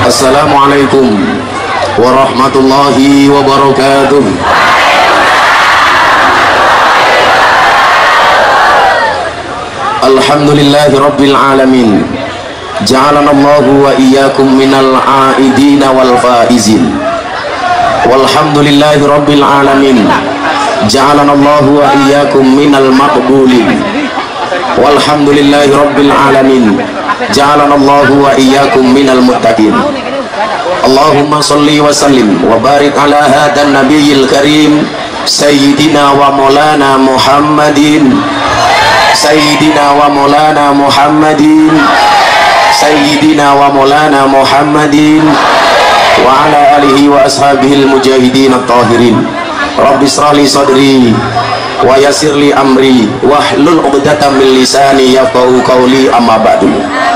Assalamualaikum warahmatullahi wabarakatuh. Alhamdulillahi rabbil alamin. Ja'alanallahu wa iyyakum minal aidina wal faizin. Walhamdulillahi rabbil alamin. Ja'alanallahu wa iyyakum minal maqbulin. Walhamdulillahi rabbil alamin. Ja'alanallahu wa iyyakum minal muttaqin. Allahumma sholli wa sallim wa barik ala hadan nabiyil karim sayyidina wa maulana Muhammadin. Sayyidina wa maulana Muhammadin. Sayyidina wa maulana Muhammadin wa ala alihi wa ashabihil mujahidin at-tahirin. Rabbi shrah li sadri wa yassir li amri wahlul 'uqdatam min lisani yafqahu qawli, amma ba'du.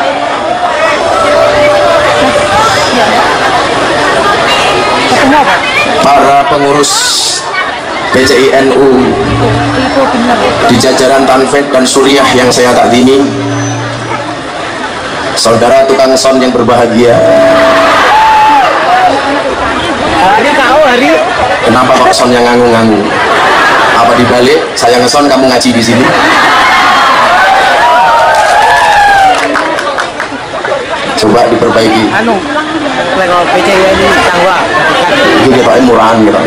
Para pengurus PCI-NU di jajaran Tanfed dan Suriah yang saya takzimi, saudara tukang son yang berbahagia. Kenapa kok son yang ngangung-ngangung? Apa dibalik saya ngeson kamu ngaji di sini? Coba diperbaiki. Itu kita murahan gitu.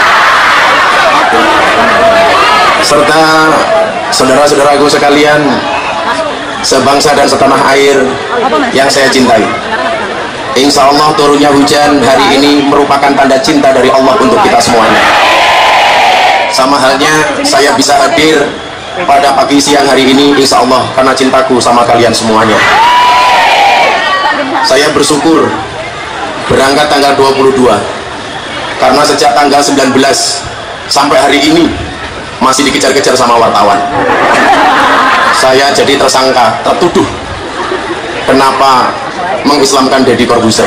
Serta saudara-saudaraku sekalian, sebangsa dan setanah air yang saya cintai. Insya Allah turunnya hujan hari ini merupakan tanda cinta dari Allah untuk kita semuanya. Sama halnya saya bisa hadir pada pagi siang hari ini, insya Allah karena cintaku sama kalian semuanya. Saya bersyukur berangkat tanggal 22 karena sejak tanggal 19 sampai hari ini masih dikejar-kejar sama wartawan. Saya jadi tersangka, tertuduh kenapa mengislamkan Deddy Corbuzier.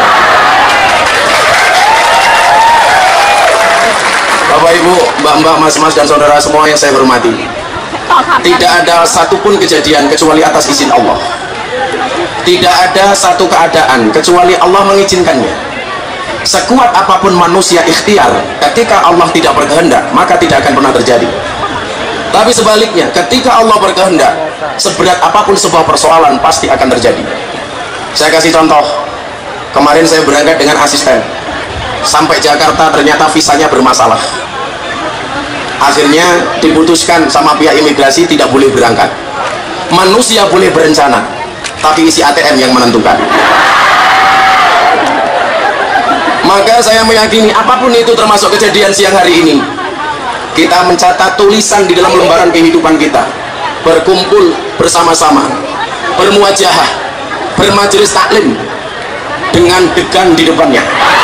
Bapak Ibu, mbak-mbak, mas-mas dan saudara semua yang saya hormati, tidak ada satupun kejadian kecuali atas izin Allah. Tidak ada satu keadaan kecuali Allah mengizinkannya. Sekuat apapun manusia ikhtiar, ketika Allah tidak berkehendak maka tidak akan pernah terjadi. Tapi sebaliknya, ketika Allah berkehendak, seberat apapun sebuah persoalan pasti akan terjadi. Saya kasih contoh, kemarin saya berangkat dengan asisten sampai Jakarta, ternyata visanya bermasalah. Akhirnya diputuskan sama pihak imigrasi tidak boleh berangkat. Manusia boleh berencana, tapi isi ATM yang menentukan. Maka saya meyakini apapun itu, termasuk kejadian siang hari ini, kita mencatat tulisan di dalam lembaran kehidupan kita, berkumpul bersama-sama, bermuajahah, bermajelis taklim dengan degan di depannya.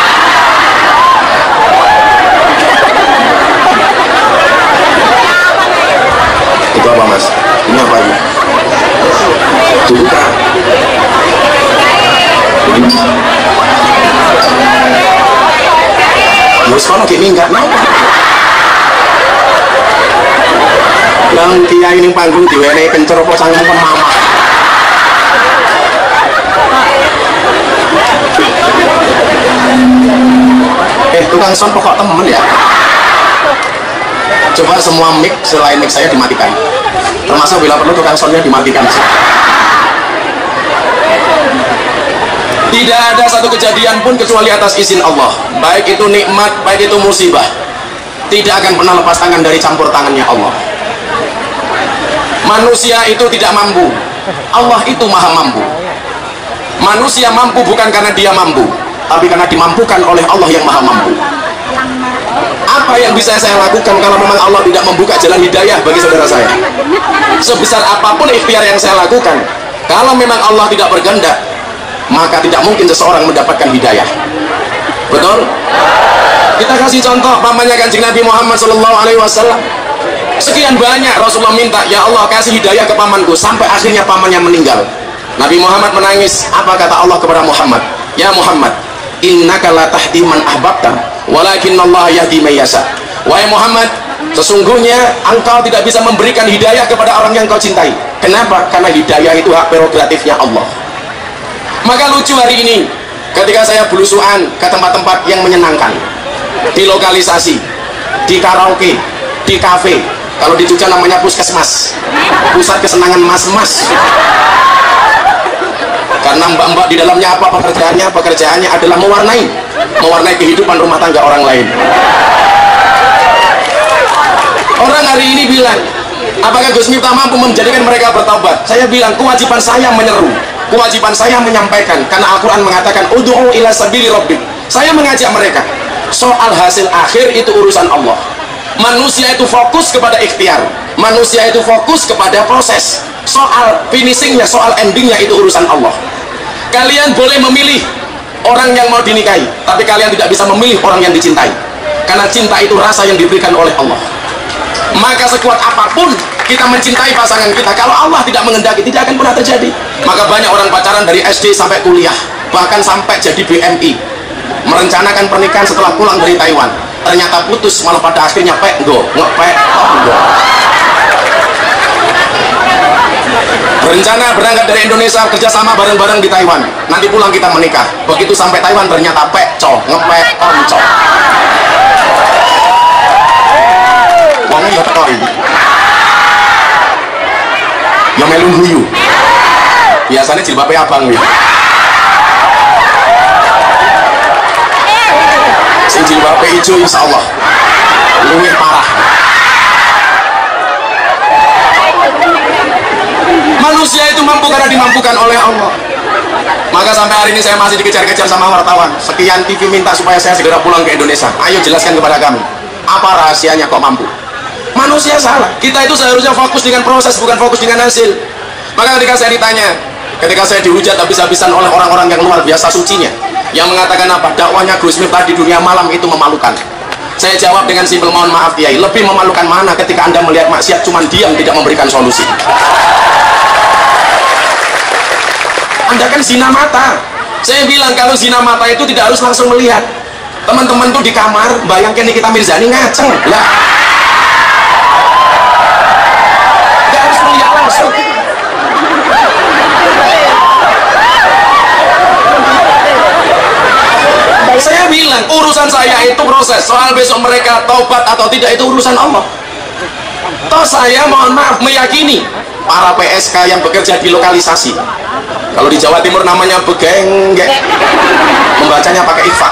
Itu apa mas? Ini apa ini? Dibuka. Terus kalau gini enggak mau. Yang kiai ini panggung diwenehi kencer apa sangmu kan mama. Tukang son pokok temen ya. Coba semua mic selain mic saya dimatikan. Termasuk bila perlu tukang sonnya dimatikan. Tidak ada satu kejadian pun kecuali atas izin Allah. Baik itu nikmat, baik itu musibah, tidak akan pernah lepas tangan dari campur tangannya Allah. Manusia itu tidak mampu, Allah itu maha mampu. Manusia mampu bukan karena dia mampu, tapi karena dimampukan oleh Allah yang maha mampu. Apa yang bisa saya lakukan kalau memang Allah tidak membuka jalan hidayah bagi saudara saya? Sebesar apapun ikhtiar yang saya lakukan, kalau memang Allah tidak berkehendak, maka tidak mungkin seseorang mendapatkan hidayah. Betul? Kita kasih contoh pamannya Kanjeng Nabi Muhammad SAW. Sekian banyak Rasulullah minta, ya Allah kasih hidayah ke pamanku, sampai akhirnya pamannya meninggal. Nabi Muhammad menangis. Apa kata Allah kepada Muhammad? Ya Muhammad, innaka la tahdi man ahbabta, walakinnallaha yahdi may yasha. Wahai Muhammad, sesungguhnya engkau tidak bisa memberikan hidayah kepada orang yang kau cintai. Kenapa? Karena hidayah itu hak prerogatifnya Allah. Maka lucu hari ini, Ketika saya belusuan ke tempat-tempat yang menyenangkan, di lokalisasi, di karaoke, di kafe, kalau di Jogja namanya puskesmas, pusat kesenangan mas-mas. Karena mbak-mbak di dalamnya apa pekerjaannya? Pekerjaannya adalah mewarnai kehidupan rumah tangga orang lain. Orang hari ini bilang, apakah Gus Miftah mampu menjadikan mereka bertaubat? Saya bilang, kewajiban saya menyeru, kewajiban saya menyampaikan, karena Al-Quran mengatakan ud'u ila sabili rabbik. Saya mengajak mereka. Soal hasil akhir itu urusan Allah. Manusia itu fokus kepada ikhtiar, manusia itu fokus kepada proses. Soal finishingnya, soal endingnya itu urusan Allah. Kalian boleh memilih orang yang mau dinikahi, tapi kalian tidak bisa memilih orang yang dicintai, karena cinta itu rasa yang diberikan oleh Allah. Maka sekuat apapun kita mencintai pasangan kita, kalau Allah tidak menghendaki, tidak akan pernah terjadi. Maka banyak orang pacaran dari SD sampai kuliah, bahkan sampai jadi BMI, merencanakan pernikahan setelah pulang dari Taiwan, ternyata putus, malah pada akhirnya ngepek. Berencana berangkat dari Indonesia kerjasama bareng-bareng di Taiwan, nanti pulang kita menikah, begitu sampai Taiwan ternyata ngepek konco. Wong ya teko iki. Ya melu guyu. Biasanya jilbabe abang ya. Sing jilbabe ijo insyaallah luwih parah. Manusia itu mampu karena dimampukan oleh Allah. Maka sampai hari ini saya masih dikejar-kejar sama wartawan. Sekian TV minta supaya saya segera pulang ke Indonesia. Ayo jelaskan kepada kami, apa rahasianya kok mampu? Manusia salah. Kita itu seharusnya fokus dengan proses, bukan fokus dengan hasil. Maka ketika saya ditanya, ketika saya dihujat habis-habisan oleh orang-orang yang luar biasa sucinya, yang mengatakan apa? Dakwanya Gus Miftah di dunia malam itu memalukan. Saya jawab dengan simpel, mohon maaf Kiai, lebih memalukan mana ketika Anda melihat maksiat cuman diam, tidak memberikan solusi. Anda kan zina mata. Saya bilang kalau zina mata itu tidak harus langsung melihat. Teman-teman tuh di kamar bayangkan Nikita Mirzani ngaceng lah, tidak harus melihat langsung. Saya bilang urusan saya itu proses. Soal besok mereka taubat atau tidak itu urusan Allah. Toh saya mohon maaf meyakini para PSK yang bekerja di lokalisasi, kalau di Jawa Timur namanya begenggek, membacanya pakai ikhfa.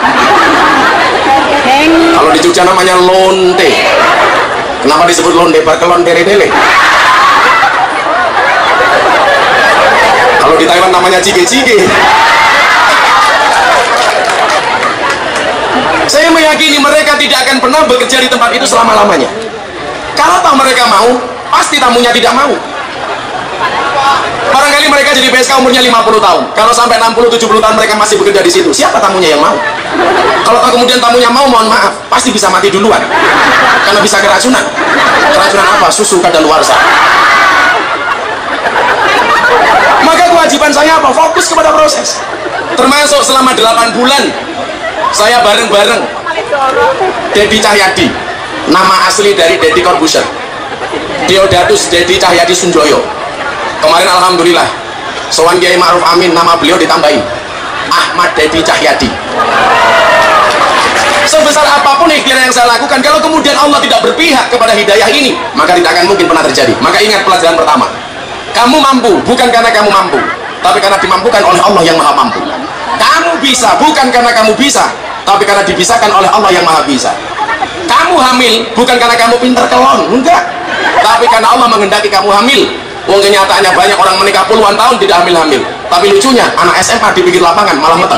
Kalau di Jogja namanya lonte. Kenapa disebut lonte? Berkelon dere-dele. Kalau di Taiwan namanya cige-cige. Saya meyakini mereka tidak akan pernah bekerja di tempat itu selama-lamanya. Kalau tahu mereka mau, pasti tamunya tidak mau. Barangkali mereka jadi PSK umurnya 50 tahun. Kalau sampai 60-70 tahun mereka masih bekerja di situ, siapa tamunya yang mau? Kalau kemudian tamunya mau, mohon maaf, pasti bisa mati duluan. Karena bisa keracunan. Keracunan apa? Susu kadaluarsa. Maka kewajiban saya apa? Fokus kepada proses. Termasuk selama 8 bulan saya bareng-bareng Dedi Cahyadi, nama asli dari Deddy Corbuzier, Deodatus Dedi Cahyadi Sunjoyo. Kemarin alhamdulillah sowan Kiai Ma'ruf Amin, nama beliau ditambahin Ahmad Dedi Cahyadi. Sebesar apapun ikhtiar yang saya lakukan, kalau kemudian Allah tidak berpihak kepada hidayah ini, maka tidak akan mungkin pernah terjadi. Maka ingat pelajaran pertama, kamu mampu bukan karena kamu mampu, tapi karena dimampukan oleh Allah yang maha mampu. Kamu bisa bukan karena kamu bisa, tapi karena dibisahkan oleh Allah yang maha bisa. Kamu hamil bukan karena kamu pintar kelon, enggak, tapi karena Allah menghendaki kamu hamil. Wong kenyataannya banyak orang menikah puluhan tahun tidak hamil-hamil, tapi lucunya anak SMA di pinggir lapangan malah meter.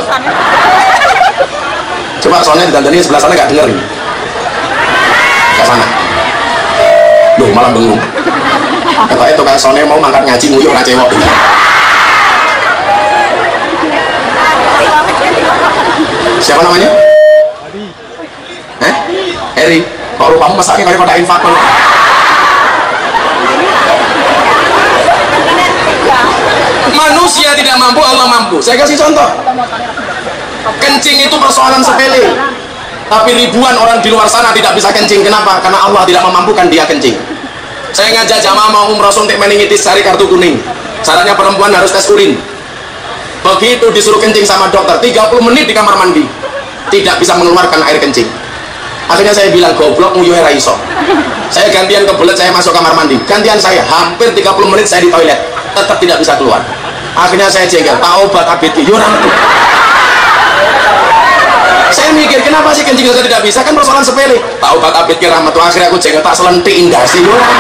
Coba soalnya ditandani sebelah sana nggak denger ini, ke sana loh malah bengong. Kata itu kan soalnya mau mangkat ngaji nguyuh nggak cewek. Siapa namanya? Eri. Kok rupamu masaknya kayak pada infak? Manusia tidak mampu, Allah mampu. Saya kasih contoh. Kencing itu persoalan sepele, tapi ribuan orang di luar sana tidak bisa kencing. Kenapa? Karena Allah tidak memampukan dia kencing. Saya ngajak jamaah mau umroh suntik meningitis cari kartu kuning. Syaratnya perempuan harus tes urin. Begitu disuruh kencing sama dokter 30 menit di kamar mandi tidak bisa mengeluarkan air kencing. Akhirnya saya bilang, goblok nguyuhe ra iso. Saya gantian kebelet, saya masuk kamar mandi, gantian saya hampir 30 menit saya di toilet tetap tidak bisa keluar. Akhirnya saya jengkel, tak obat abit yo ora metu. Saya mikir, kenapa sih kencing saya tidak bisa, kan persoalan sepele. Tak obat abit ki ra metu. Akhirnya aku jengkel, tak selentik indasi yo ora.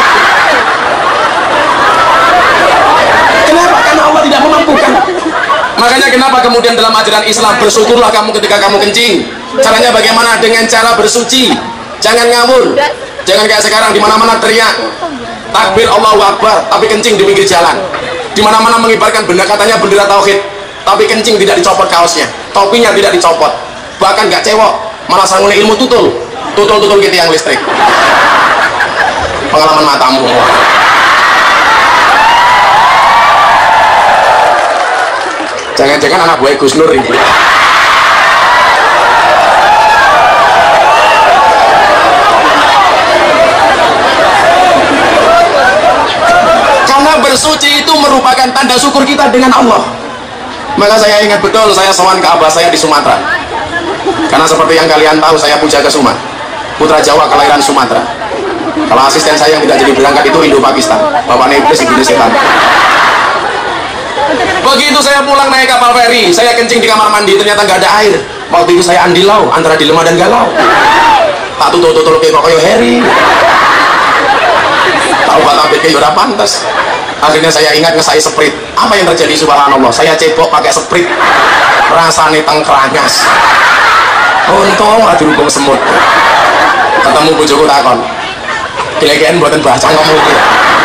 Kenapa? Karena Allah tidak memampukan. Makanya kenapa kemudian dalam ajaran Islam bersyukurlah kamu ketika kamu kencing. Caranya bagaimana? Dengan cara bersuci. Jangan ngawur. Jangan kayak sekarang di mana-mana teriak takbir Allahu Akbar tapi kencing di pinggir jalan. Di mana-mana mengibarkan benda katanya bendera tauhid, tapi kencing tidak dicopot kaosnya, topinya tidak dicopot. Bahkan gak cewek, malah sangune ilmu tutul gitu yang listrik. Pengalaman matamu. Jangan-jangan anak buah Gus Nur ini. Karena bersuci itu merupakan tanda syukur kita dengan Allah. Maka saya ingat betul, saya sowan ke abah saya di Sumatera. Karena seperti yang kalian tahu, saya puja ke Sumat, putra Jawa kelahiran Sumatera. Kalau asisten saya yang tidak jadi berangkat itu Indo-Pakistan, bapaknya iblis, ibunya setan. Begitu saya pulang naik kapal feri, saya kencing di kamar mandi, ternyata nggak ada air. Waktu itu saya andilau antara dilema dan galau. Tak tutul ke koyo Heri. Tahu batabit ke yura pantas. Akhirnya saya ingat ngesai Sprite. Apa yang terjadi, subhanallah? Saya cebok pakai Sprite, rasanya tengkranyas. Untung ada hubung semut. Ketemu bojoku takon, gila-gilaan buatan baca ngomong gitu.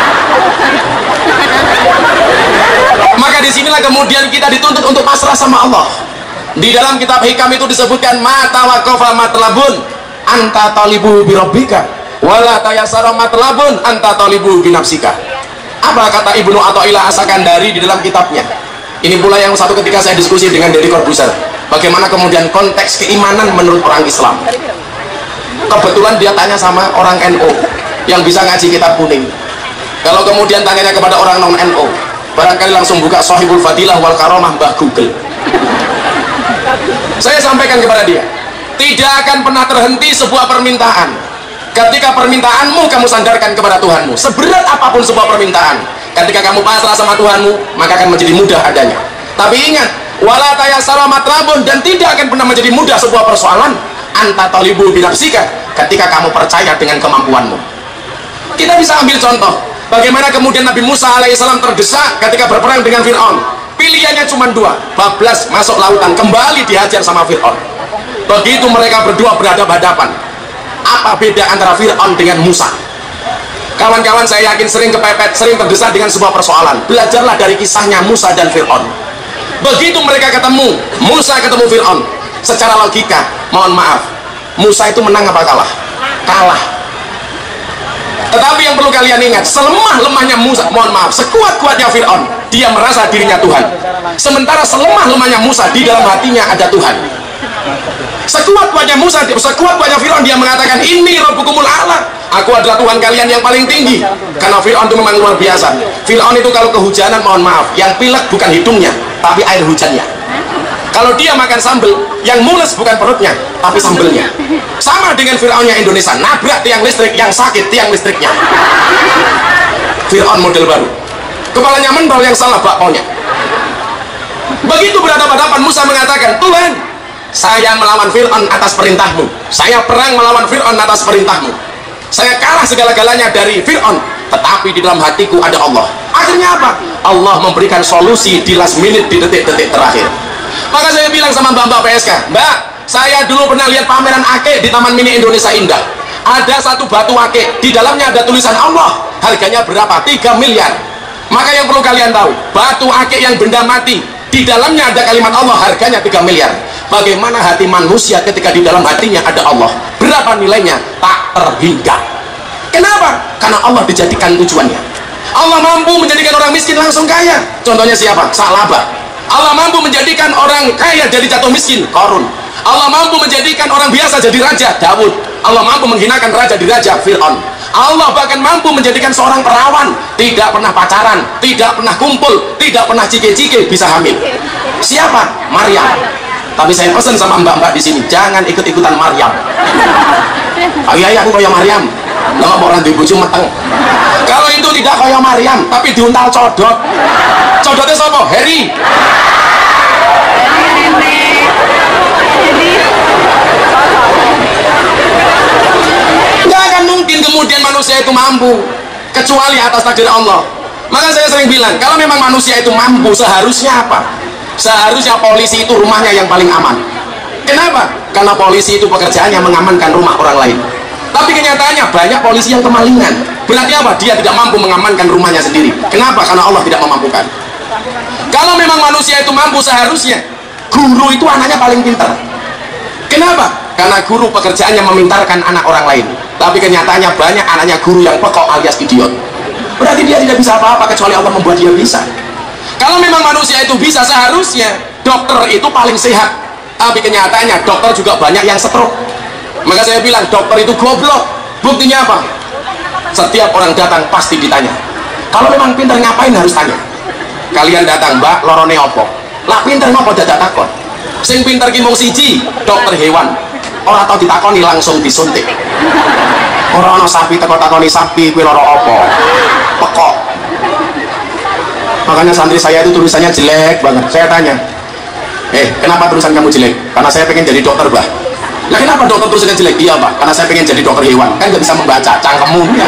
Maka disinilah kemudian kita dituntut untuk pasrah sama Allah. Di dalam kitab hikam itu disebutkan mata waqafa matlabun anta talibu birabbika wala tayassara matlabun anta talibu binafsika. Apa kata Ibnu Athaillah As-Sakandari di dalam kitabnya? Ini pula yang satu ketika saya diskusi dengan Deddy Corbuzier, bagaimana kemudian konteks keimanan menurut orang Islam. Kebetulan dia tanya sama orang NU yang bisa ngaji kitab kuning. Kalau kemudian tanyanya kepada orang non NU, barangkali langsung buka Shahibul Fadilah wal Karomah Mbah Google. Saya sampaikan kepada dia, tidak akan pernah terhenti sebuah permintaan ketika permintaanmu kamu sandarkan kepada Tuhanmu. Seberat apapun sebuah permintaan, ketika kamu pasrah sama Tuhanmu, maka akan menjadi mudah adanya. Tapi ingat, wala tayassara matlabun, dan tidak akan pernah menjadi mudah sebuah persoalan anta talibu binafsika, ketika kamu percaya dengan kemampuanmu. Kita bisa ambil contoh bagaimana kemudian Nabi Musa alaihissalam terdesak ketika berperang dengan Fir'aun. Pilihannya cuma dua, bablas masuk lautan, kembali dihajar sama Fir'aun. Begitu mereka berdua berhadapan-hadapan, apa beda antara Fir'aun dengan Musa? Kawan-kawan, saya yakin sering kepepet, sering terdesak dengan sebuah persoalan. Belajarlah dari kisahnya Musa dan Fir'aun. Begitu mereka ketemu, Musa ketemu Fir'aun, secara logika, mohon maaf, Musa itu menang apa kalah? Kalah. Tetapi yang perlu kalian ingat, selemah-lemahnya Musa, mohon maaf, sekuat-kuatnya Fir'aun, dia merasa dirinya Tuhan. Sementara selemah-lemahnya Musa, di dalam hatinya ada Tuhan. Sekuat-kuatnya Musa, sekuat-kuatnya Fir'aun, dia mengatakan, ini Rabbukumul A'la, aku adalah Tuhan kalian yang paling tinggi. Karena Fir'aun itu memang luar biasa. Fir'aun itu kalau kehujanan, mohon maaf, yang pilek bukan hidungnya, tapi air hujannya. Kalau dia makan sambel, yang mules bukan perutnya, tapi sambelnya. Sama dengan Fir'aunnya Indonesia, nabrak tiang listrik, yang sakit tiang listriknya. Fir'aun model baru, kepalanya mendol, yang salah bakponya. Begitu berhadapan-hadapan, Musa mengatakan, Tuhan, saya melawan Fir'aun atas perintahmu, saya perang melawan Fir'aun atas perintahmu, saya kalah segala-galanya dari Fir'aun, tetapi di dalam hatiku ada Allah. Akhirnya apa? Allah memberikan solusi di last minute, di detik-detik terakhir. Maka saya bilang sama mbak-mbak PSK, Mbak, saya dulu pernah lihat pameran akik di Taman Mini Indonesia Indah. Ada satu batu akik, di dalamnya ada tulisan Allah, harganya berapa? 3 miliar. Maka yang perlu kalian tahu, batu akik yang benda mati, di dalamnya ada kalimat Allah, harganya 3 miliar. Bagaimana hati manusia ketika di dalam hatinya ada Allah? Berapa nilainya? Tak terhingga. Kenapa? Karena Allah dijadikan tujuannya. Allah mampu menjadikan orang miskin langsung kaya. Contohnya siapa? Sa'labah. Allah mampu menjadikan orang kaya jadi jatuh miskin, Qarun. Allah mampu menjadikan orang biasa jadi raja, Daud. Allah mampu menghinakan raja di raja, Fir'aun. Allah bahkan mampu menjadikan seorang perawan, tidak pernah pacaran, tidak pernah kumpul, tidak pernah cike-cike, bisa hamil. Siapa? Maryam. Tapi saya pesan sama mbak-mbak di sini, jangan ikut-ikutan Maryam. Iya, aku kayak Maryam. Nggak mau orang dibujuk meteng. Kalau itu tidak kayak Maryam, tapi diuntal codot. Codotnya siapa? Harry. Nggak akan mungkin kemudian manusia itu mampu, kecuali atas takdir Allah. Maka saya sering bilang, kalau memang manusia itu mampu, seharusnya apa? Seharusnya polisi itu rumahnya yang paling aman. Kenapa? Karena polisi itu pekerjaannya mengamankan rumah orang lain. Tapi kenyataannya banyak polisi yang kemalingan. Berarti apa? Dia tidak mampu mengamankan rumahnya sendiri. Kenapa? Karena Allah tidak memampukan. Kalau memang manusia itu mampu, seharusnya guru itu anaknya paling pintar. Kenapa? Karena guru pekerjaannya memintarkan anak orang lain. Tapi kenyataannya banyak anaknya guru yang pekok alias idiot. Berarti dia tidak bisa apa-apa kecuali Allah membuat dia bisa. Kalau memang manusia itu bisa, seharusnya dokter itu paling sehat. Tapi kenyataannya dokter juga banyak yang stroke. Maka saya bilang dokter itu goblok. Buktinya apa? Setiap orang datang pasti ditanya. Kalau memang pintar ngapain harus tanya. Kalian datang, Mbak, lorone opo? Lah pintar ngopo dadak takon. Sing pintar ki mung siji, dokter hewan. Ora tau ditakoni langsung disuntik. Ora ana sapi teko takoni sapi kuwi lara opo. Pekok. Makanya santri saya itu tulisannya jelek banget. Saya tanya, kenapa tulisan kamu jelek? Karena saya pengen jadi dokter, Mbah. Nah, kenapa dokter tulisannya jelek? Iya, Pak, karena saya pengen jadi dokter hewan. Kan nggak bisa membaca, cangkemmu ya.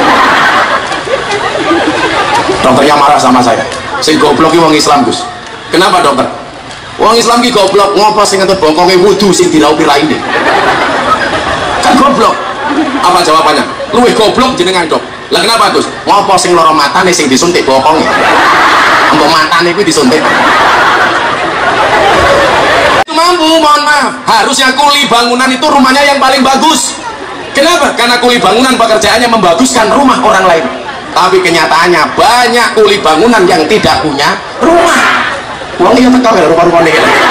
Dokternya marah sama saya. Sing goblok ki wong Islam, Gus. Kenapa, dokter? Wong Islam ki goblok, ngopo sing ngentut bongkonge wudu sing diraupi raine. Kan goblok. Apa jawabannya? Luwih goblok jenengan, Dok. Lah kenapa, Gus? Ngopo sing loro matane sing disuntik bokongnya? Untuk matane kuwi disuntik. Itu mampu, mohon maaf. Harusnya kuli bangunan itu rumahnya yang paling bagus. Kenapa? Karena kuli bangunan pekerjaannya membaguskan rumah orang lain. Tapi kenyataannya banyak kuli bangunan yang tidak punya rumah. Uang yang tekal ya rupa-rupanya.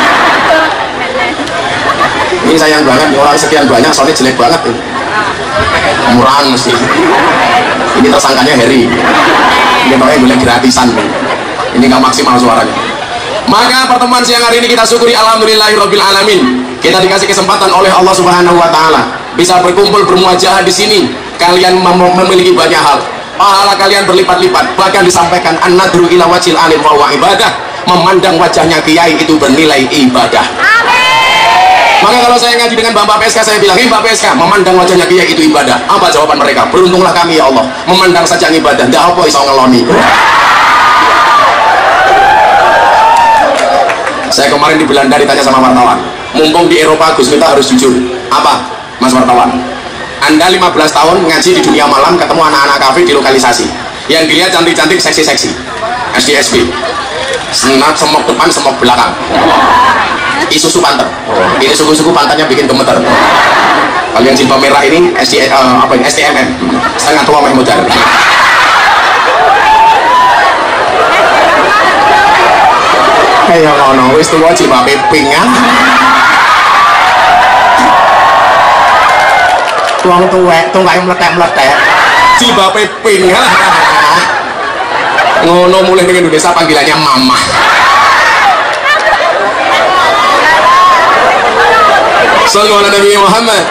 Ini sayang banget, orang sekian banyak soalnya jelek banget. Murahan mesti. Ini tersangkanya Harry. Ini makanya boleh gratisan. Ini nggak maksimal suaranya. Maka pertemuan siang hari ini kita syukuri alhamdulillahirabbil alamin. Kita dikasih kesempatan oleh Allah Subhanahu wa taala bisa berkumpul bermuajah di sini. Kalian memiliki banyak hal. Pahala kalian berlipat-lipat. Bahkan disampaikan an-nadru ila wajhil alim wa ibadah. Memandang wajahnya kiai itu bernilai ibadah. Maka kalau saya ngaji dengan Bapak PSK, saya bilang, Bapak PSK, memandang wajahnya kiai itu ibadah. Apa jawaban mereka? Beruntunglah kami ya Allah, memandang saja ibadah. Ndak apa iso ngeloni. Saya kemarin di Belanda ditanya sama wartawan, mumpung di Eropa Gus Miftah harus jujur. Apa, Mas wartawan? Anda 15 tahun ngaji di dunia malam, ketemu anak-anak kafe di lokalisasi. Yang dilihat cantik-cantik, seksi-seksi. SDSB. Senat semok depan, semok belakang. Isusu panter. Ini suku-suku pantatnya bikin gemeter. Kalau yang jilbab merah ini STMM. Setengah tua meh modar. Kayak ngono wis tuwa jilbab pink kan. Wong tuwek tungkae meletek-meletek. Jilbab pink kan. Ngono mulai dengan Indonesia panggilannya mama. Sallallahu alaihi Muhammad.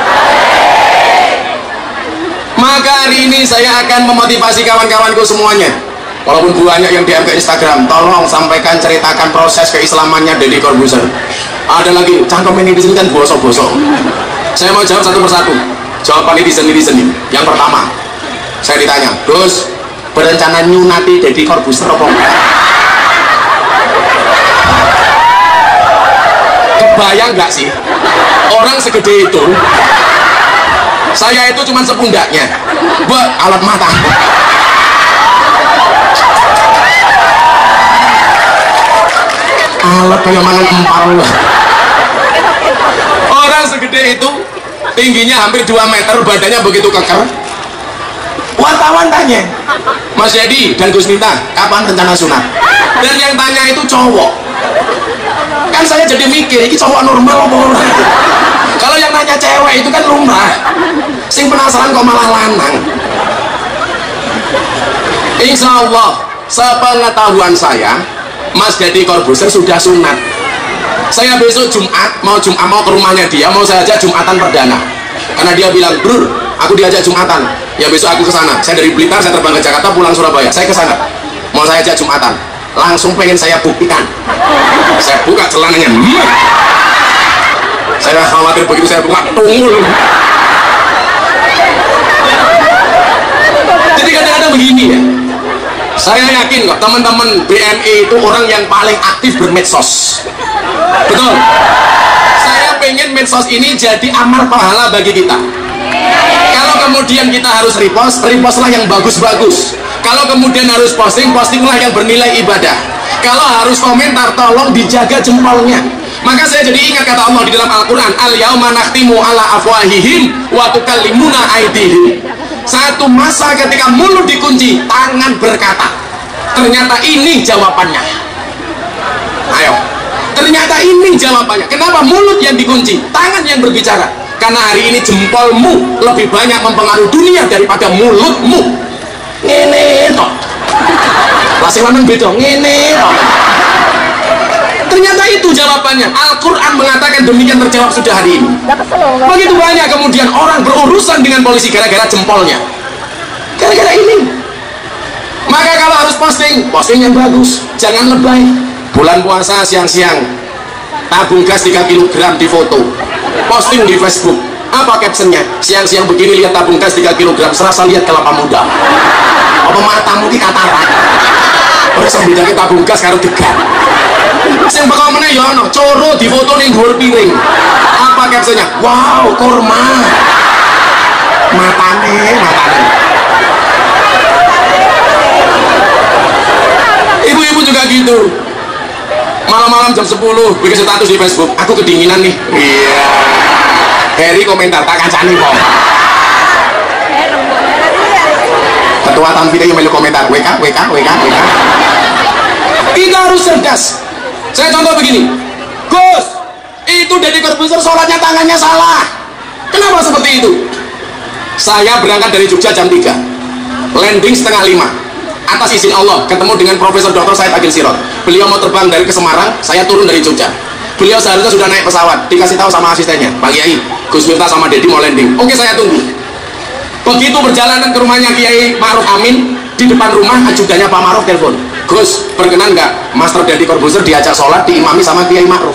Maka hari ini saya akan memotivasi kawan-kawanku semuanya. Walaupun banyak yang DM ke Instagram, tolong sampaikan, ceritakan proses keislamannya Deddy Corbuzier. Ada lagi, cangkem ini di sini kan bosok-bosok. Saya mau jawab satu persatu. Jawaban netizen ini. Yang pertama, saya ditanya, Gus, berencana nyunati Deddy Corbuzier apa enggak? Kebayang nggak sih? Orang segede itu, saya itu cuma sepundaknya, buat alat mata. Alat kayak mangan empal. Orang segede itu, tingginya hampir 2 meter, badannya begitu keker. Wartawan tanya, Mas Yedi dan Gus Miftah, kapan rencana sunat? Dan yang tanya itu cowok. Kan saya jadi mikir, ini cowok normal apa orang? Kalau yang nanya cewek itu kan lumrah. Sing penasaran kok malah lanang. Insya Allah, sepengetahuan saya, Mas Deddy Corbuzier sudah sunat. Saya besok Jumat mau ke rumahnya dia, mau saya ajak Jumatan perdana. Karena dia bilang, "Bro, aku diajak Jumatan." Ya besok aku ke sana. Saya dari Blitar, saya terbang ke Jakarta, pulang Surabaya. Saya ke sana. Mau saya ajak Jumatan. Langsung pengen saya buktikan. Saya buka celananya. Saya khawatir begitu saya buka tunggul. Jadi kadang-kadang begini ya. Saya yakin kok teman-teman BMI itu orang yang paling aktif bermedsos. Betul. Saya pengen medsos ini jadi amal pahala bagi kita. Kalau kemudian kita harus repostlah yang bagus-bagus. Kalau kemudian harus postinglah yang bernilai ibadah. Kalau harus komentar, tolong dijaga jempolnya. Maka saya jadi ingat kata Allah di dalam Al-Quran, "Al-yauma nakhtimu ala afwahihim wa tukallimuna aydihim." Satu masa ketika mulut dikunci, tangan berkata. Ternyata ini jawabannya. Ayo. Ternyata ini jawabannya. Kenapa mulut yang dikunci, tangan yang berbicara? Karena hari ini jempolmu lebih banyak mempengaruhi dunia daripada mulutmu. Ngene toh. Lah sing lanang beda ngene toh. Ternyata itu jawabannya. Al-Quran mengatakan demikian, terjawab sudah hari ini. Begitu banyak kemudian orang berurusan dengan polisi gara-gara jempolnya, gara-gara ini. Maka kalau harus posting yang bagus, jangan lebay. Bulan puasa siang-siang tabung gas 3 kg di foto, posting di Facebook. Apa captionnya? Siang-siang begini lihat tabung gas 3 kg, serasa lihat kelapa muda. Apa matamu di katarak? Terus bedanya tabung gas karo degan. Sing bakal meneh ya ono coro di foto ning dhuwur piring. Apa captionnya? Wow, kurma. Matane. Ibu-ibu juga gitu. Malam-malam jam 10 bikin status di Facebook. Aku kedinginan nih. Iya. Heri komentar tak kancani kok. Ketua Tanfidnya yang melu komentar WK. Kita harus cerdas. Saya contoh begini, Gus, itu Deddy Corbuzier sholatnya tangannya salah. Kenapa seperti itu? Saya berangkat dari Jogja jam 3, landing setengah 5. Atas izin Allah, ketemu dengan Profesor Dr. Said Agil Sirot. Beliau mau terbang dari ke Semarang, saya turun dari Jogja. Beliau seharusnya sudah naik pesawat, dikasih tahu sama asistennya, Pak Kiai, Gus Miftah sama Deddy mau landing. Oke, saya tunggu. Begitu perjalanan ke rumahnya Kiai Ma'ruf Amin, di depan rumah ajudannya Pak Ma'ruf telepon, "Gus, berkenan nggak Master Deddy Corbuzier diajak sholat diimami sama Kiai Ma'ruf?"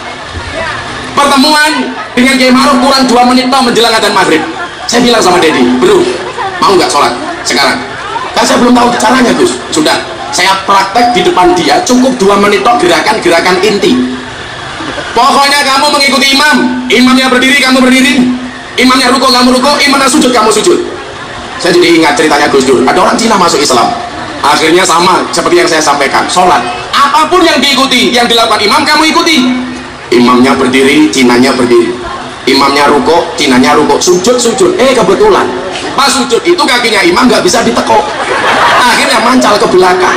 Pertemuan dengan Kiai Ma'ruf kurang 2 menit menjelang adzan maghrib. Saya bilang sama Deddy, "Bro, mau nggak sholat sekarang?" Kan saya belum tahu caranya, Gus. Sudah, saya praktek di depan dia cukup 2 menit gerakan-gerakan inti. Pokoknya kamu mengikuti imam, imamnya berdiri kamu berdiri, imamnya ruko kamu ruko, imamnya sujud kamu sujud. Saya jadi ingat ceritanya Gus Dur, ada orang Cina masuk Islam. Akhirnya sama seperti yang saya sampaikan, sholat apapun yang diikuti, yang dilakukan imam kamu ikuti. Imamnya berdiri, Cinanya berdiri. Imamnya ruko, Cinanya ruko. Sujud kebetulan pas sujud itu kakinya imam nggak bisa ditekuk, akhirnya mancal ke belakang,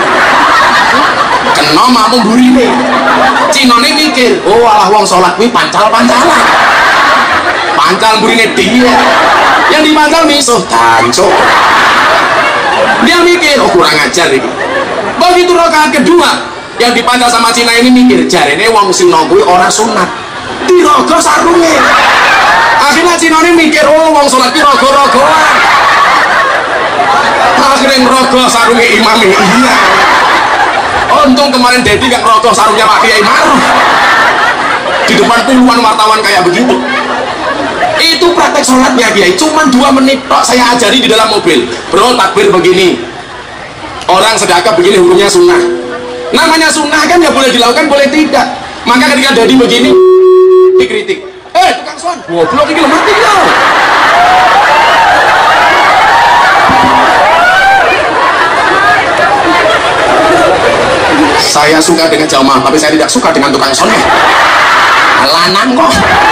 kena mampu burine. Cinane mikir, oh alah wong sholat kuwi pancal-pancalan, pancal burine dia yang dipancal misuh tancuk. Dia mikir, oh kurang ajar ini. Begitu rakaat kedua yang dipancal sama Cina ini mikir, jarene wong Sino kuwi ora sunat dirogo sarunge. Akhirnya Cina ini mikir, oh wong sholat kuwi rogo-rogoan. Akhirnya ngerogoh sarungnya imam ini. Iya. Untung kemarin Deddy gak ngerogoh sarungnya Pak Kiai Ma'ruf di depan puluhan wartawan kayak begitu. Itu praktek sholatnya Kiai, cuman 2 menit tok saya ajari di dalam mobil. Bro, takbir begini, orang sedekah begini, hukumnya sunnah. Namanya sunnah kan ya boleh dilakukan, boleh tidak. Maka ketika Deddy begini dikritik, tukang son, goblok ini mati loh. Saya suka dengan jamaah, tapi saya tidak suka dengan tukang sonnya. Lanang kok.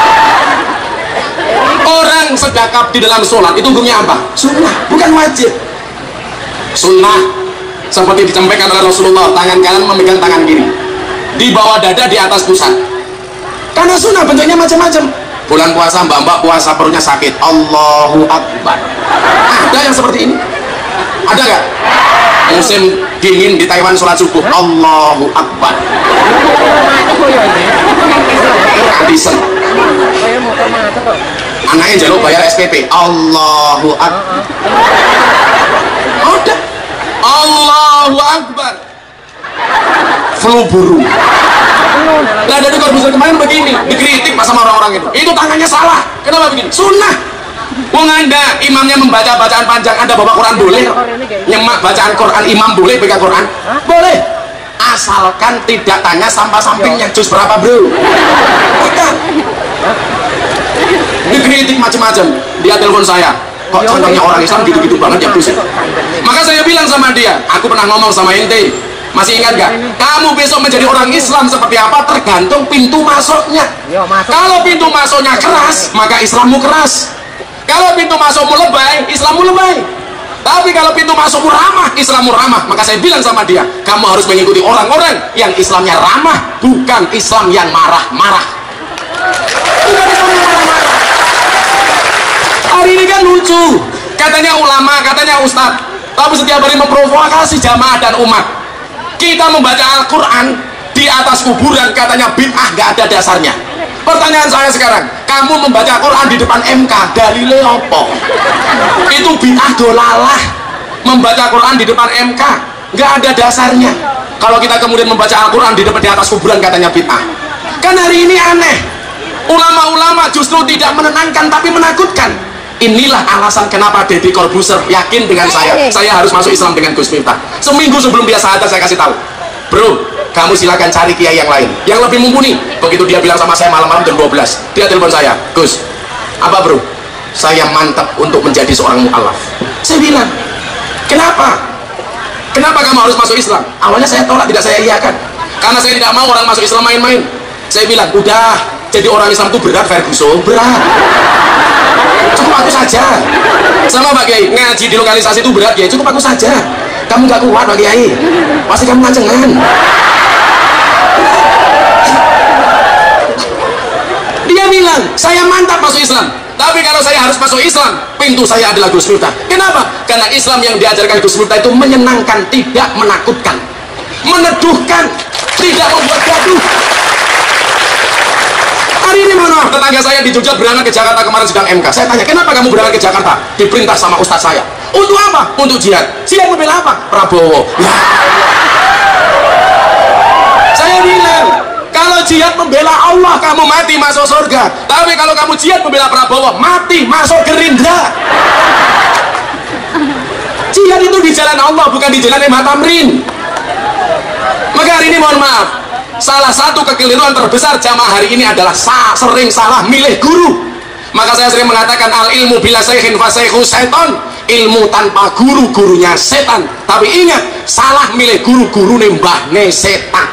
Orang sedekap di dalam sholat itu hukumnya apa? Sunnah, bukan wajib. Sunnah seperti disampaikan oleh Rasulullah, tangan kanan memegang tangan kiri, di bawah dada, di atas pusat. Karena sunnah bentuknya macam-macam. Bulan puasa mbak-mbak puasa perutnya sakit, Allahu Akbar. Ada yang seperti ini? Ada gak? Musim dingin di Taiwan sholat subuh, Allahu Akbar. Antisen. Anaknya jaluk bayar SPP. Allahu Akbar. Udah. Allahu Akbar. Flu burung. Lah dari korbuser kemarin begini, dikritik pas sama orang-orang itu tangannya salah. Kenapa begini? Sunnah. Wong Anda imamnya membaca bacaan panjang, Anda bawa Quran boleh? Nyemak bacaan Quran imam boleh pegang Quran? Boleh. Asalkan tidak tanya sampah sampingnya juz berapa, bro. Udah. Dikritik macam-macam. Dia telepon saya. Kok contohnya orang Islam gitu-gitu banget ya, buset. Maka saya bilang sama dia, aku pernah ngomong sama ente. Masih ingat gak? Kamu besok menjadi orang Islam seperti apa tergantung pintu masuknya. Kalau pintu masuknya keras, maka Islammu keras. Kalau pintu masukmu lebay, Islammu lebay. Tapi kalau pintu masukmu ramah, Islammu ramah. Maka saya bilang sama dia, kamu harus mengikuti orang-orang yang Islamnya ramah, bukan Islam yang marah-marah. Bukan Islam yang marah-marah. Hari ini kan lucu, katanya ulama, katanya ustadz, tapi setiap hari memprovokasi jamaah dan umat. Kita membaca Al-Quran di atas kuburan, katanya bid'ah, gak ada dasarnya. Pertanyaan saya sekarang, kamu membaca Quran di depan MK, dalile apa? Itu bid'ah dolalah. Membaca Quran di depan MK gak ada dasarnya. Kalau kita kemudian membaca Al-Quran di atas kuburan, katanya bid'ah. Kan hari ini aneh, ulama-ulama justru tidak menenangkan tapi menakutkan. Inilah alasan kenapa Deddy Corbuzier yakin dengan saya harus masuk Islam dengan Gus Miftah. Seminggu sebelum dia syahadat saya kasih tahu, bro, kamu silakan cari kiai yang lain yang lebih mumpuni. Begitu dia bilang sama saya malam-malam jam 12, dia telepon saya, Gus, apa bro, saya mantap untuk menjadi seorang mu'alaf. Saya bilang, kenapa kamu harus masuk Islam? Awalnya saya tolak, tidak saya iyakan, karena saya tidak mau orang masuk Islam main-main. Saya bilang, udah, jadi orang Islam itu berat, Ferguson, berat, cukup aku saja. Sama Pak Kiai, ngaji di lokalisasi itu berat ya, cukup aku saja. Kamu gak kuat Pak Kiai, pasti kamu ngancengan. Dia bilang, saya mantap masuk Islam, tapi kalau saya harus masuk Islam, pintu saya adalah Gus Miftah. Kenapa? Karena Islam yang diajarkan Gus Miftah itu menyenangkan, tidak menakutkan, meneduhkan, tidak membuat gaduh. Hari ini mohon maaf, tetangga saya di Jogja berangkat ke Jakarta kemarin sedang MK. Saya tanya, kenapa kamu berangkat ke Jakarta? Diperintah sama ustadz saya. Untuk apa? Untuk jihad. Jihad membela apa? Prabowo. Ya. Saya bilang, kalau jihad membela Allah, kamu mati masuk surga. Tapi kalau kamu jihad membela Prabowo, mati masuk Gerindra. Jihad itu di jalan Allah, bukan di jalan Imam Tamrin. Maka hari ini mohon maaf, salah satu kekeliruan terbesar jamaah hari ini adalah sering salah milih guru. Maka saya sering mengatakan, al ilmu bila saykhin fasayhu setan. Ilmu tanpa guru, gurunya setan. Tapi ingat, salah milih guru, guru mbahne setan.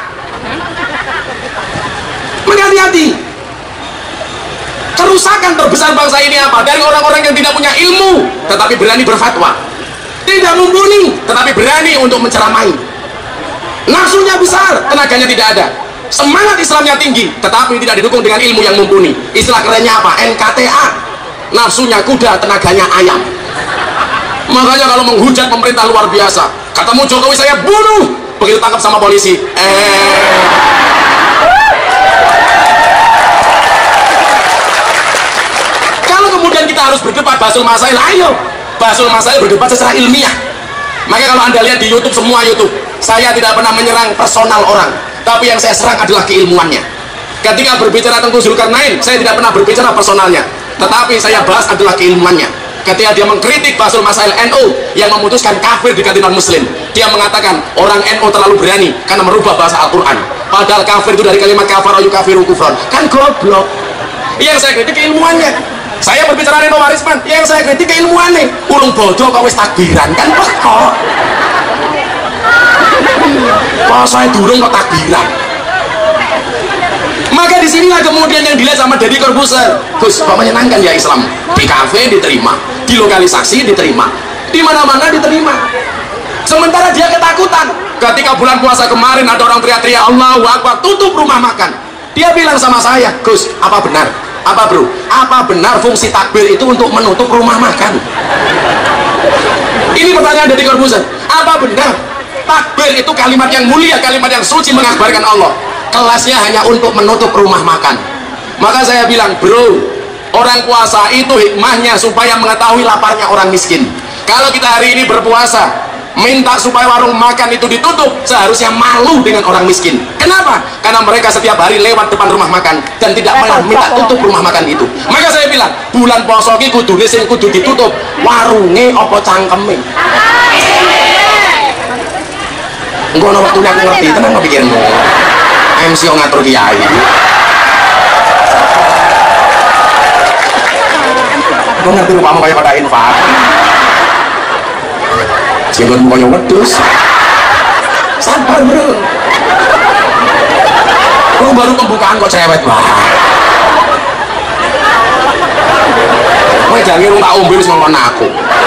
Maka hati-hati. Kerusakan terbesar bangsa ini apa? Dari orang-orang yang tidak punya ilmu tetapi berani berfatwa, tidak mumpuni tetapi berani untuk menceramai. Nafsunya besar, tenaganya tidak ada. Semangat Islamnya tinggi, tetapi tidak didukung dengan ilmu yang mumpuni. Istilah kerennya apa? NKTA. Nafsunya kuda, tenaganya ayam. Makanya kalau menghujat pemerintah luar biasa, ketemu Jokowi saya bunuh. Begitu tangkap sama polisi, Kalau kemudian kita harus berdebat basul masail, ayo basul masail berdebat secara ilmiah. Maka kalau Anda lihat di YouTube, semua YouTube, saya tidak pernah menyerang personal orang, tapi yang saya serang adalah keilmuannya. Ketika berbicara tentang Zulkarnain, saya tidak pernah berbicara personalnya, tetapi saya bahas adalah keilmuannya. Ketika dia mengkritik basul masail NU yang memutuskan kafir diganti non muslim, dia mengatakan orang NU terlalu berani karena merubah bahasa Al-Quran, padahal kafir itu dari kalimat kafara yukafiru kufron. Kan goblok. Yang saya kritik keilmuannya. Saya berbicara Reno Warisman, yang saya kritik keilmuannya. Ulung bodoh kok wis takbiran, kan pekok. Kalau saya durung kok takbiran. Maka disinilah kemudian yang dilihat sama Deddy Corbuzier. Gus, kok menyenangkan ya Islam? Di kafe diterima, di lokalisasi diterima, di mana-mana diterima. Sementara dia ketakutan. Ketika bulan puasa kemarin ada orang teriak-teriak Allahu Akbar, tutup rumah makan. Dia bilang sama saya, Gus, apa benar? Apa bro? Apa benar fungsi takbir itu untuk menutup rumah makan? Ini pertanyaan Deddy Corbuzier. Apa benar takbir itu kalimat yang mulia, kalimat yang suci mengabarkan Allah? Kelasnya hanya untuk menutup rumah makan. Maka saya bilang, bro, orang puasa itu hikmahnya supaya mengetahui laparnya orang miskin. Kalau kita hari ini berpuasa minta supaya warung makan itu ditutup, seharusnya malu dengan orang miskin. Kenapa? Karena mereka setiap hari lewat depan rumah makan dan tidak malah minta tutup rumah makan itu. Maka saya bilang, bulan poso ki kudune sing kudu ditutup warunge apa cangkeme. Engko ana waktune aku ngerti tenan pikirmu. MC ngatur kiai. Kau ngerti rupamu kayak pada infak, jenggotmu kayak wedus. Sabar bro, kau baru pembukaan kok cerewet banget. Kau jangan ngiru tak umbil semua aku.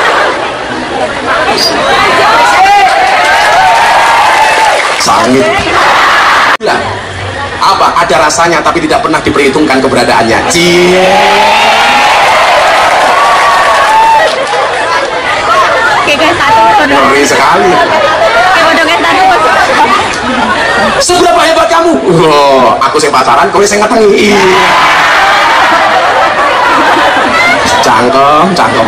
Sangit. Apa? Ada rasanya tapi tidak pernah diperhitungkan keberadaannya. Ngeri sekali. Seberapa hebat kamu? Oh, aku sing pacaran, kowe sing ngetengi. Cangkem.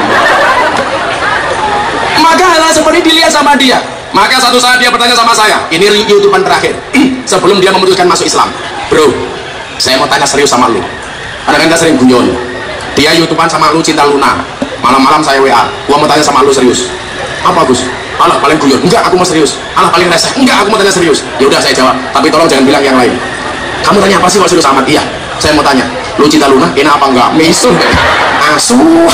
Maka hal seperti dilihat sama dia. Maka satu saat dia bertanya sama saya, ini YouTubean terakhir sebelum dia memutuskan masuk Islam. Bro, saya mau tanya serius sama lu. Ada kan sering guyon, dia YouTubean sama lu cinta Luna. Malam-malam saya WA, gua mau tanya sama lu serius. Apa Gus? Alah paling guyon. Enggak, aku mau serius. Alah paling resah. Enggak, aku mau tanya serius. Ya udah saya jawab, tapi tolong jangan bilang yang lain. Kamu tanya apa sih kok serius amat? Iya, saya mau tanya, lu cinta Luna? Enak apa enggak? Misun. Asuh.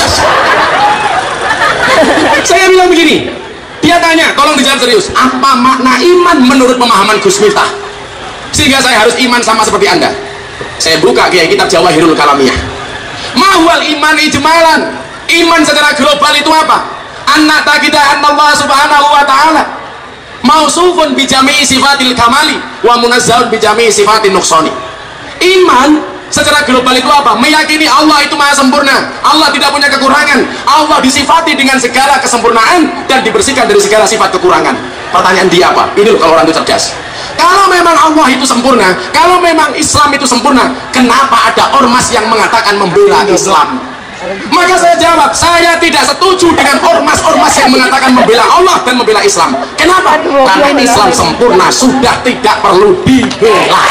Saya bilang begini, dia tanya, tolong dijawab serius. Apa makna iman menurut pemahaman Gus Miftah? Sehingga saya harus iman sama seperti Anda. Saya buka kiai kitab Jawahirul Kalamiyah. Mahwal iman ijmalan. Iman secara global itu apa? Anna takida anna Allah subhanahu wa ta'ala mausufun bijami'i sifatil kamali wa munazzahun bijami'i sifatil nuqsani. Iman secara global itu apa? Meyakini Allah itu maha sempurna, Allah tidak punya kekurangan, Allah disifati dengan segala kesempurnaan dan dibersihkan dari segala sifat kekurangan. Pertanyaan dia apa? Ini loh kalau orang itu cerdas. Kalau memang Allah itu sempurna, kalau memang Islam itu sempurna, kenapa ada ormas yang mengatakan membela Islam? Maka saya jawab, saya tidak setuju dengan ormas-ormas yang mengatakan membela Allah dan membela Islam. Kenapa? Karena Islam sempurna, sudah tidak perlu dibela.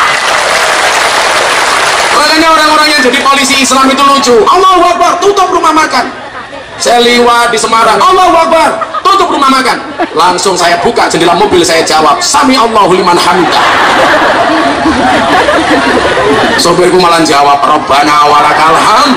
Makanya orang-orang yang jadi polisi Islam itu lucu. Allahu Akbar, tutup rumah makan. Saya liwat di Semarang, Allahu Akbar, tutup rumah makan. Langsung saya buka jendela mobil, saya jawab, Sami Allahu liman hamidah. Sopirku malah jawab, Rabbana walakal hamd.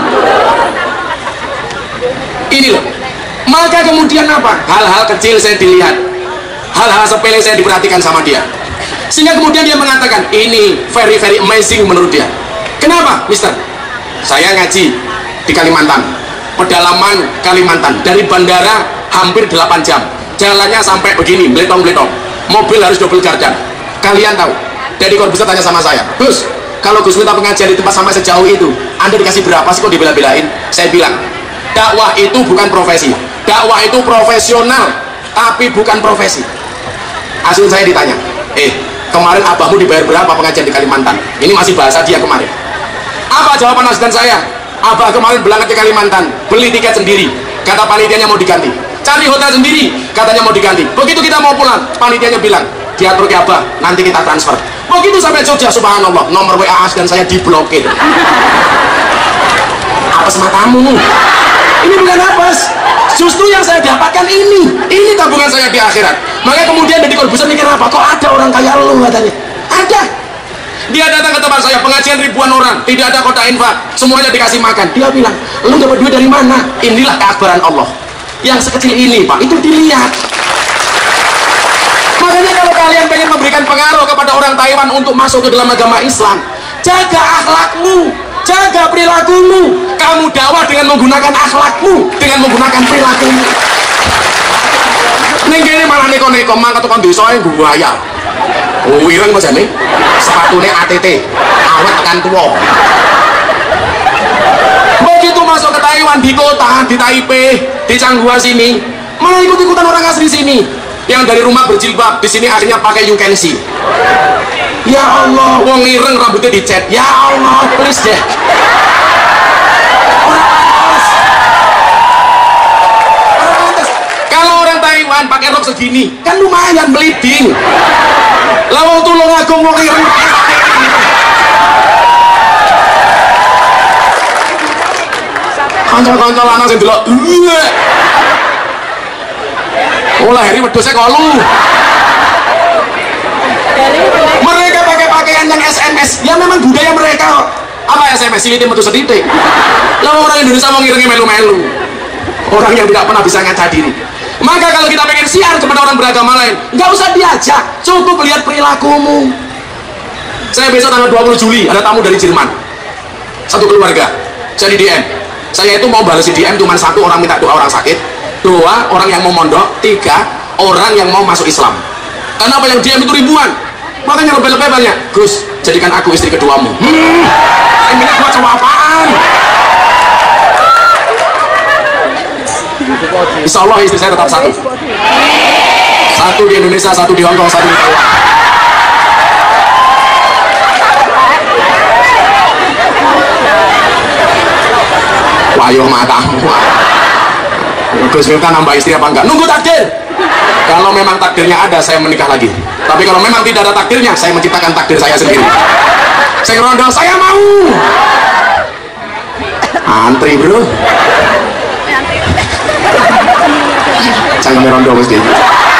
Ini loh. Maka kemudian apa? Hal-hal kecil saya dilihat, hal-hal sepele saya diperhatikan sama dia, sehingga kemudian dia mengatakan ini very very amazing menurut dia. Kenapa, Mister? Saya ngaji di Kalimantan, pedalaman Kalimantan, dari bandara hampir 8 jam, jalannya sampai begini, beletong-beletong, mobil harus double gardan. Kalian tahu? Jadi kalau bisa tanya sama saya, Gus, kalau Gus minta pengajian di tempat sampai sejauh itu, Anda dikasih berapa sih kok dibela-belain? Saya bilang, dakwah itu bukan profesi, dakwah itu profesional tapi bukan profesi. Hasil saya ditanya, kemarin abahmu dibayar berapa pengajian di Kalimantan? Ini masih bahasa dia kemarin. Apa jawaban asisten saya? Abah kemarin berangkat ke Kalimantan, beli tiket sendiri, kata panitianya mau diganti, cari hotel sendiri, katanya mau diganti. Begitu kita mau pulang, panitianya bilang, diatur ke Abah, nanti kita transfer. Begitu sampai Jogja, subhanallah, nomor WA asisten saya diblokir. Apes matamu, ini bukan apes, justru yang saya dapatkan ini tabungan saya di akhirat. Makanya kemudian Deddy Corbuzier mikir apa, kok ada orang kaya lu, katanya ada. Dia datang ke tempat saya, pengajian ribuan orang, tidak ada kota infak, semuanya dikasih makan. Dia bilang, lu dapat duit dari mana? Inilah keakbaran Allah. Yang sekecil ini Pak, itu dilihat. Makanya kalau kalian pengen memberikan pengaruh kepada orang Taiwan untuk masuk ke dalam agama Islam, jaga akhlakmu, jaga perilakumu. Kamu dakwah dengan menggunakan akhlakmu, dengan menggunakan perilakumu. Ning kene malah neko-neko mangkat tukang desa e buaya. Oh, wireng kok jane. Sepatune ATT, awet tekan tuwa. Begitu masuk ke Taiwan, di kota, di Taipei, di Changhua sini, malah ikut-ikutan orang asli sini. Yang dari rumah berjilbab, di sini akhirnya pakai you can see. Ya Allah, wong ireng rambutnya dicet. Ya Allah, please deh. Kalau orang Taiwan pakai rok segini, kan lumayan bleeding. Lah wong Tulungagung wong ireng. Kanca-kanca lanang sing delok. Oh lahir wedhusnya kolu. Mereka pakai pakaian yang SMS, ya memang budaya mereka. Apa SMS? Silitin metu sedidik. Lah orang Indonesia mau ngiringi melu-melu. Orang yang tidak pernah bisa ngaca diri. Maka kalau kita pengen siar kepada orang beragama lain, nggak usah diajak, cukup lihat perilakumu. Saya besok tanggal 20 Juli ada tamu dari Jerman, satu keluarga. Saya di DM. Saya itu mau balas di DM cuma satu orang minta doa orang sakit, dua orang yang mau mondok, tiga orang yang mau masuk Islam. Karena apa yang DM itu ribuan. Makanya lebih-lebih banyak. Gus, jadikan aku istri keduamu. Ini buat cowok apaan? Insya Allah istri saya tetap satu. Satu di Indonesia, satu di Hongkong, satu di Taiwan. Wayo matamu. Gus Miftah nambah istri apa enggak? Nunggu takdir. Kalau memang takdirnya ada, saya menikah lagi. Tapi kalau memang tidak ada takdirnya, saya menciptakan takdir saya sendiri. Saya rondo, saya mau. Antri bro. Jangan rondo mesti.